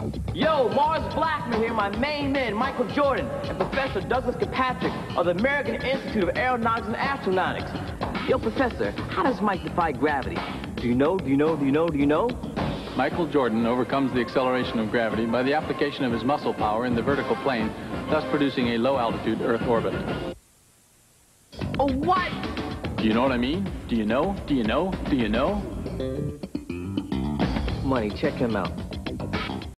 Yo, Mars Blackman here, my main men, Michael Jordan and Professor Douglas Kirkpatrick of the American Institute of Aeronautics and Astronautics. Yo, Professor, how does Mike defy gravity? Do you know? Michael Jordan overcomes the acceleration of gravity by the application of his muscle power in the vertical plane, thus producing a low-altitude Earth orbit. Oh, what? Do you know what I mean? Do you know? Money, check him out.